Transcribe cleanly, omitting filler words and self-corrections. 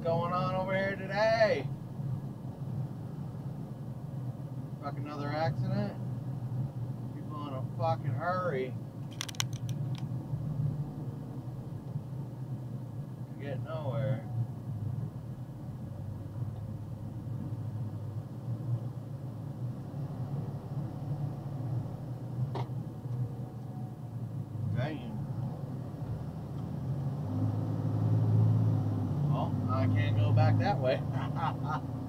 going on over here today? Fucking another accident? People in a fucking hurry to get nowhere. Damn. Well, I can't go back that way.